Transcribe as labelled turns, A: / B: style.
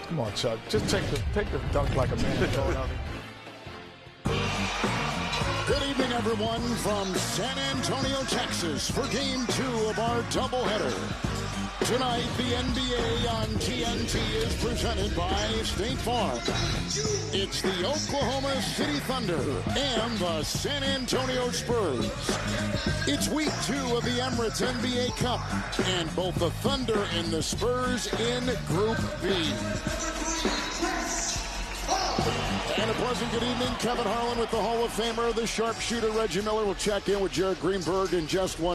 A: Come on, Chuck. Just take the dunk like a man.
B: Good evening, everyone, from San Antonio, Texas, for Game 2 of our doubleheader. Tonight, the NBA on TNT is presented by State Farm. It's the Oklahoma City Thunder and the San Antonio Spurs. It's week 2 of the Emirates NBA Cup, and both the Thunder and the Spurs in Group B. And a pleasant good evening. Kevin Harlan with the Hall of Famer, the sharpshooter Reggie Miller will check in with Jared Greenberg in just one.